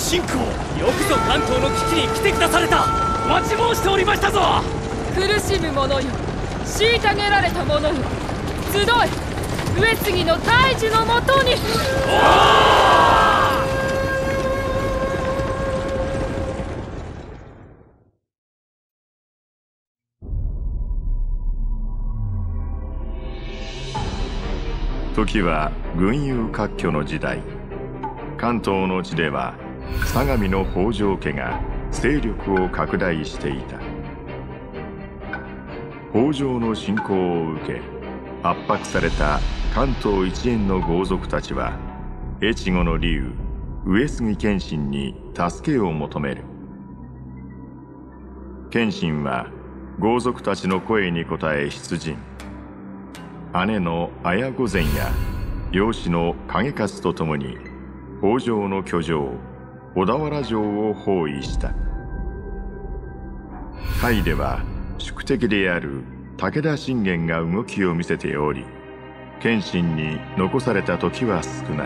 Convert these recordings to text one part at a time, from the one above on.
信仰。よくぞ関東の危機に来てくだされた。待ち申しておりましたぞ。 苦しむ者よ、虐げられた者よ、集え上杉の大樹のもとに。 時は群雄割拠の時代。関東の地では相模の北条家が勢力を拡大していた。北条の侵攻を受け圧迫された関東一円の豪族たちは越後の龍上杉謙信に助けを求める。謙信は豪族たちの声に応え出陣。姉の綾御前や養子の景勝と共に北条の居城小田原城を包囲した。甲斐では宿敵である武田信玄が動きを見せており、謙信に残された時は少ない。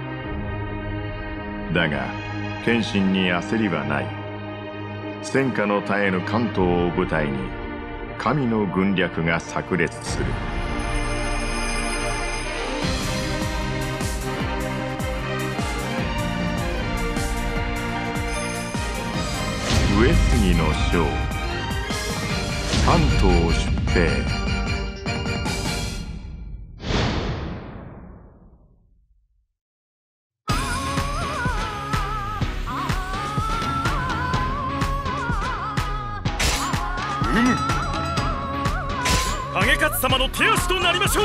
だが謙信に焦りはない。戦火の絶えぬ関東を舞台に神の軍略が炸裂する。上杉の将関東出兵。 景勝様の手足となりましょう。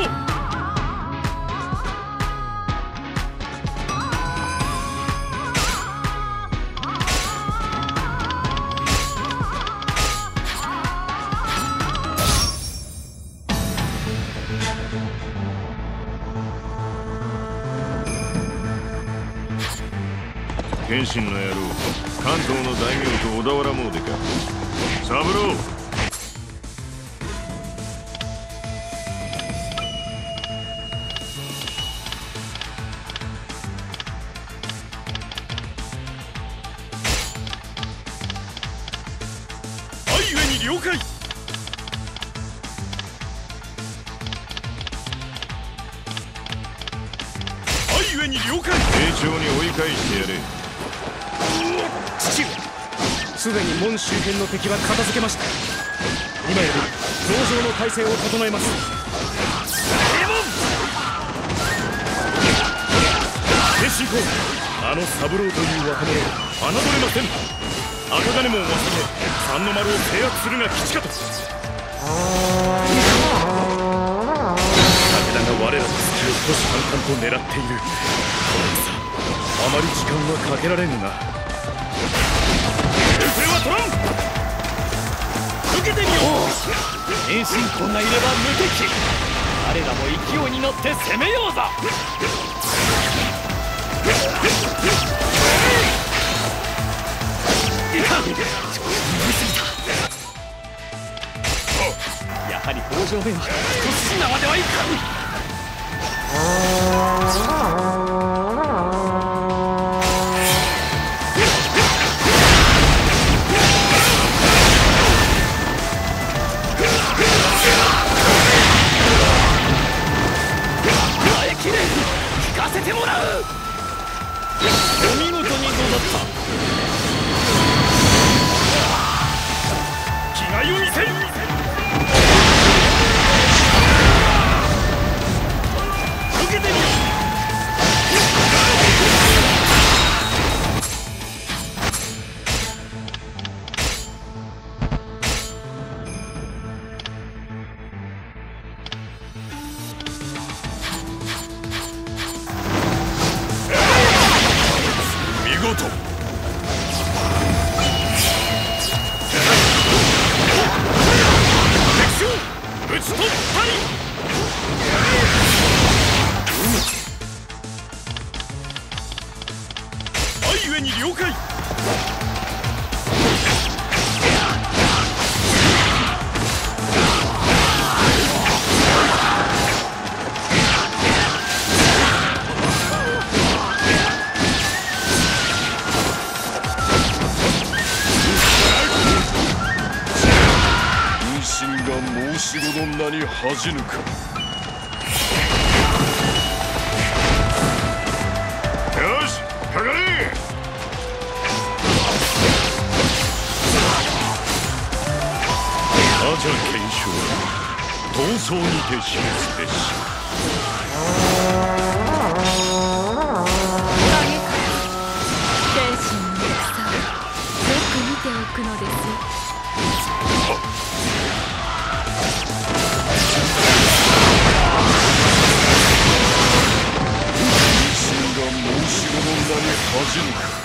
謙信の野郎、関東の大名と小田原詣か。三郎、 相上に了解。相上に了解。 丁重に追い返してやれ。 父上、すでに門周辺の敵は片付けました。今より籠城の態勢を整えます。謙信公、あの三郎という若者を侮れません。赤金門を忘れ三の丸を制圧するが吉かと。武田が我らの隙を虎視眈々と狙っている。この戦あまり時間はかけられぬな。行方は取らん。受けてみよう。謙信公がいれば無敵。我らも勢いに乗って攻めようぞ。いかん、ちょっと乗りすぎた。やはり北条めは一筋縄ではいかん。聞かせてもらう。お見事にござった。気概を見せる。受けてみよう。見事。討ち取ったり。相上に了解。 恥ぬか。 よしかかれ。 アジャ検証闘争にて示すべし。 天使の戦をよく見ておくのですよ。 身が申し子の名に恥ぬか。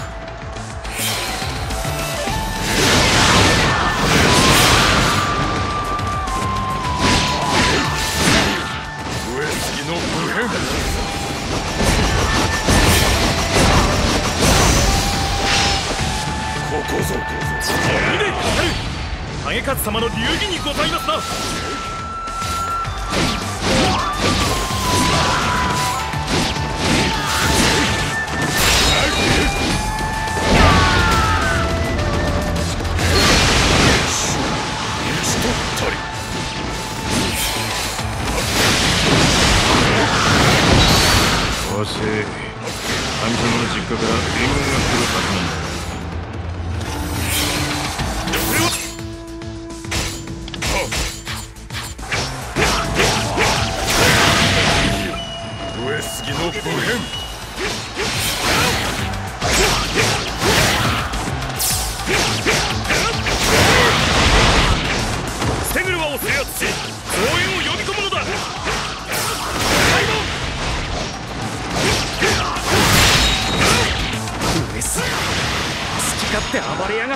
上杉の不変。ここぞ影勝様の流儀にございますな。 わし、神様の実家から援軍が来るはずなんだ。 上杉の不変。ステグルワを制圧し増援を呼び込むのだ。上杉、好き勝手暴れやがって。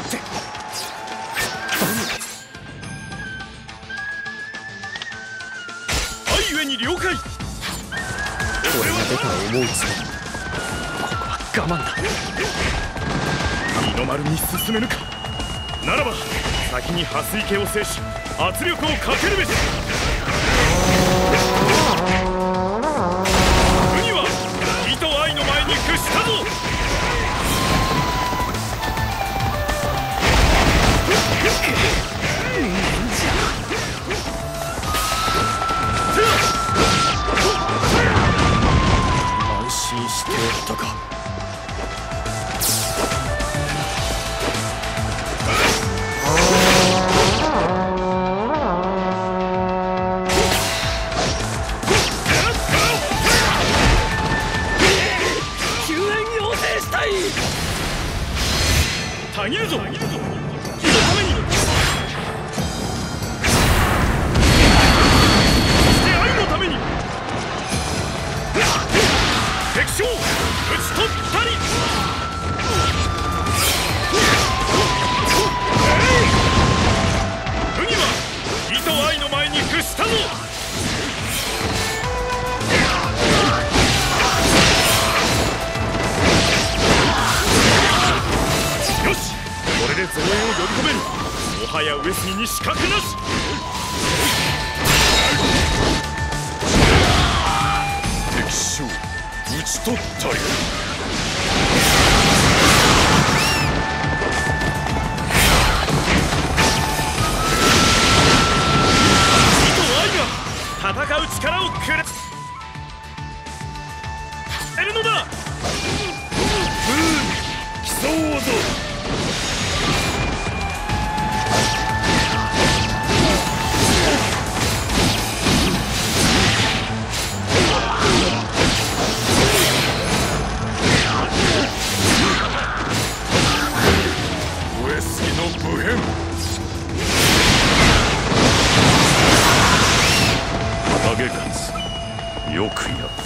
愛ゆえに了解。俺が出たら思うつもり。ここは我慢だ。二の丸に進めぬか。ならば先に蓮池を制し圧力をかけるべし。国は義と愛の前に屈したぞ。安心しておったか。救援要請したい。たぎるぞ。義のために。そして愛のために。敵将討ち取ったり。国は義と愛の前に屈したぞ。よし、これで増援を呼び込める。もはや上杉に死角なし。敵将討ち取ったり。義と愛が戦う力をくれるのだ。競おうぞ。上杉の不変。影勝、よくやっている。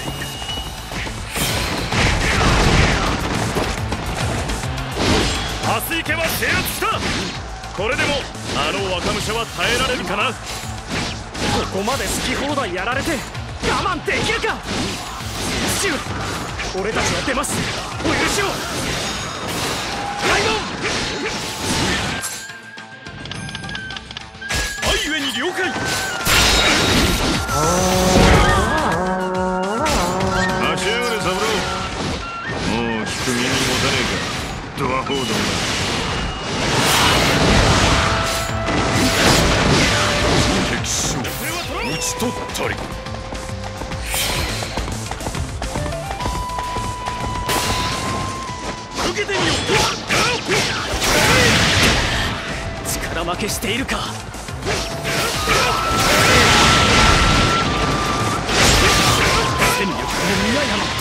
蓮池は制圧した。これでもあの若武者は耐えられるかな。ここまで好き放題やられて我慢できるか。父上、俺たちは出ます。お許しを。開門。愛ゆえに了解。 待ちやがれ三郎。もう聞く耳に持たねえか。ドアホードンだ。 敵将討ち取負けしているか。戦力も皆やまった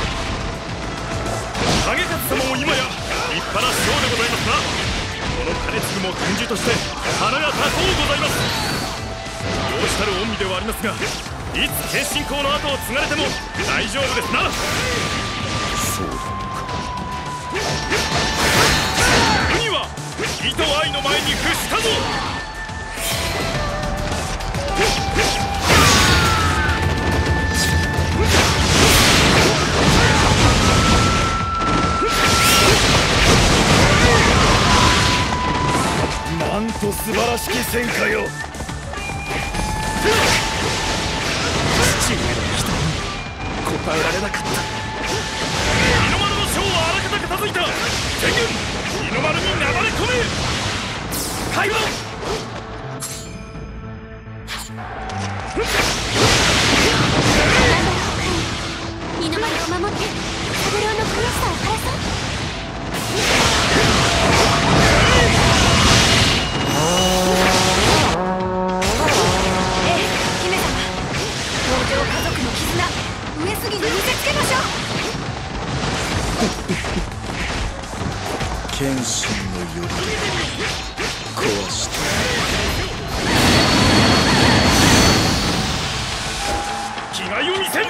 か。影勝様も今や立派な将でございますな。この兼続も天寿として花が高うございます。容したる恩義ではありますが、いつ謙信公の後を継がれても大丈夫ですな。 そうだ。 次は義と愛の前に屈したぞ。なんと素晴らしき戦果よ。父上の期待に応えられなかった。日の丸の将はあらかた片付いた。全軍日の丸になだれ込め。開門。 日の丸を守って三郎の悔しさを晴らそう。姫様、北条家族の絆、上杉に見せつけましょう。 謙信のより壊して。気概を見せる。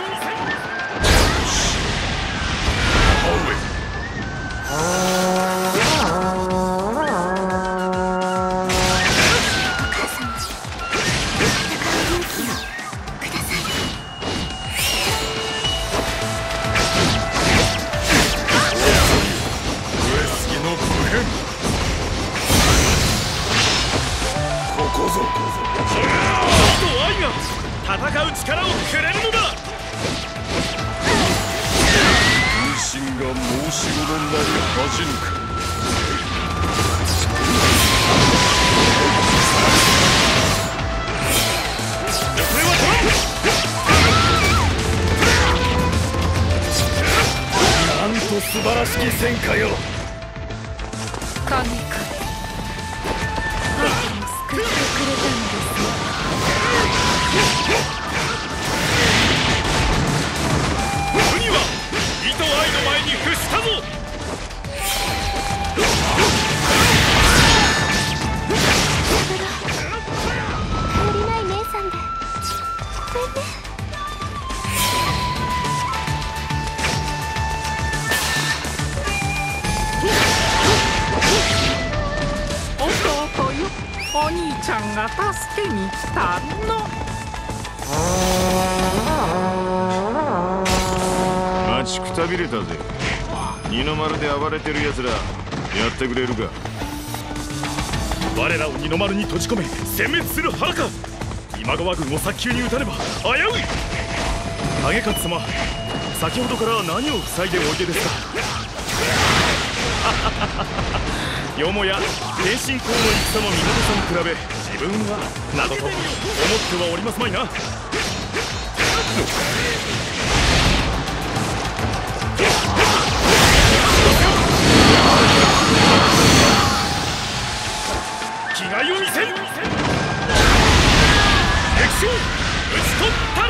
戦う力をくれるのだ。 分身が申し子の名に恥じぬか。 これは取らん。なんと素晴らしき戦果よ。 神か、僕を救ってくれたのですよ。 次は義と愛の前に屈したぞ。 頼りない姉さんでごめんね。 弟よ、お兄ちゃんが助けに来たの。 待ちくたびれたぜ。二の丸で暴れてる奴らやってくれるか。 我らを二の丸に閉じ込め殲滅する腹か。今川軍を早急に討たねば危うい。影勝様、先ほどから何を塞いでおいでですか。よもや謙信公の戦も源さんに比べ自分はなどと思ってはおりますまいな。気概を見せる。敵将討ち取ったり。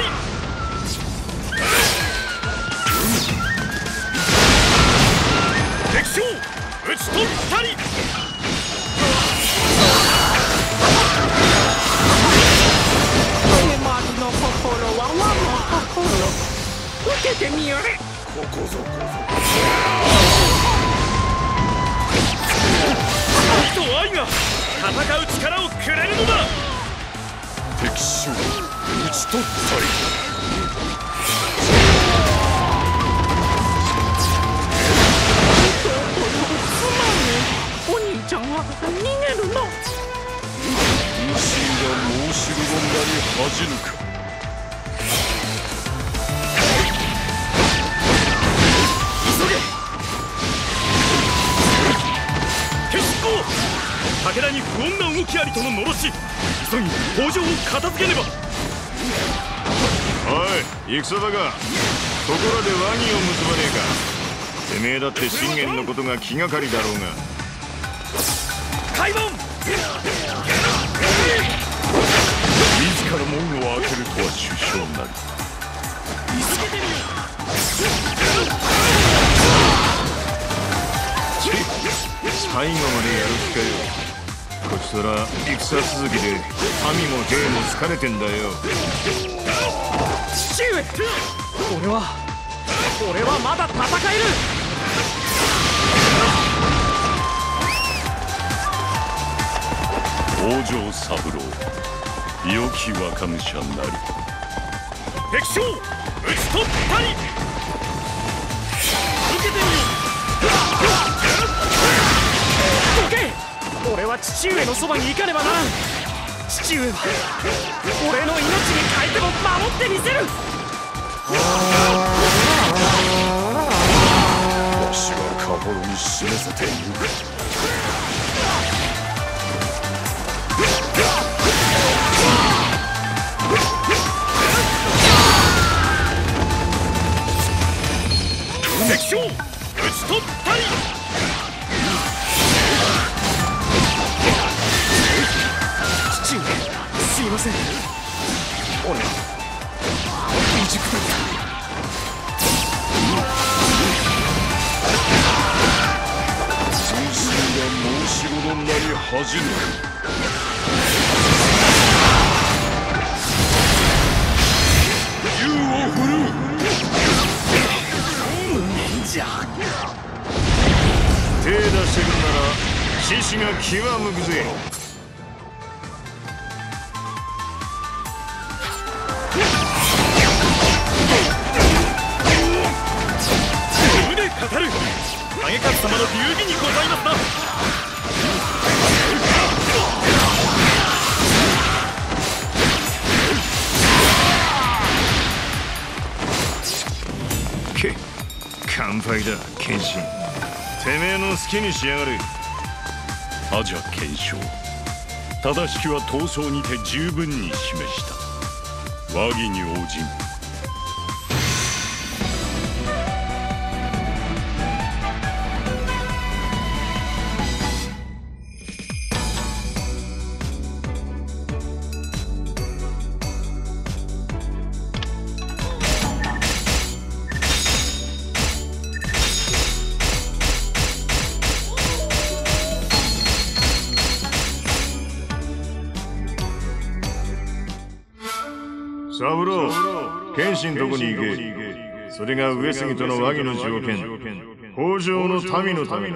敵将討ち取ったり。 手まりの心は我の心。受けてみよれ。 ここぞこぞ。義と愛が戦う力をくれるのだ。 敵将討ち取ったり。 お兄ちゃんは逃げるの。 分身が申し子の名に恥じぬか。 急げ。決死行。武田に不穏な動きありとののろし。急ぎ北条を片付けねば。 おい、戦だが。ところで和議を結ばねえか。てめえだって信玄のことが気がかりだろうが。 開門。 から門を開けるとは殊勝なり。最後までやる気かよ。こちとら戦続きで民も兵も疲れてんだよ。 父上、俺はまだ戦える。 北条三郎、良き若武者なり。 敵将討ち取ったり。受けてみよ。どけ。俺は父上のそばに行かねばならん。父上は俺の命に変えても守ってみせる。 わしは心に示せている。 敵将討ち取ったり。父上、すいません。俺は未熟だった。 心身が申し子のなり恥じぬ。銃を振るう。 じゃ手出してくるなら獅子が気は向くぜ。 腕語る影勝様の流儀にございますな。 乾杯だ謙信。てめえの好きにしやがれ。阿じゃ賢章、正しきは闘争にて十分に示した。和議に応じん。三郎、謙信どこに行け。それが上杉との和議の条件。北条の民のため。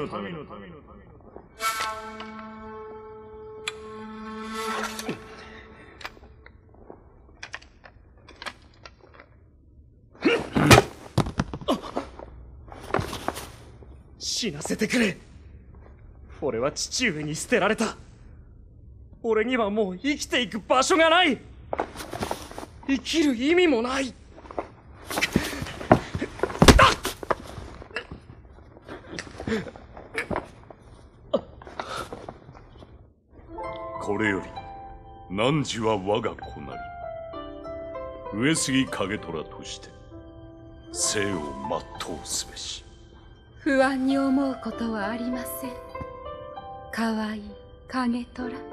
死なせてくれ。俺は父上に捨てられた。俺にはもう生きていく場所がない。生きる意味もない。 これより汝は我が子なり。上杉景虎として生を全うすべし。 不安に思うことはありません。かわいい景虎。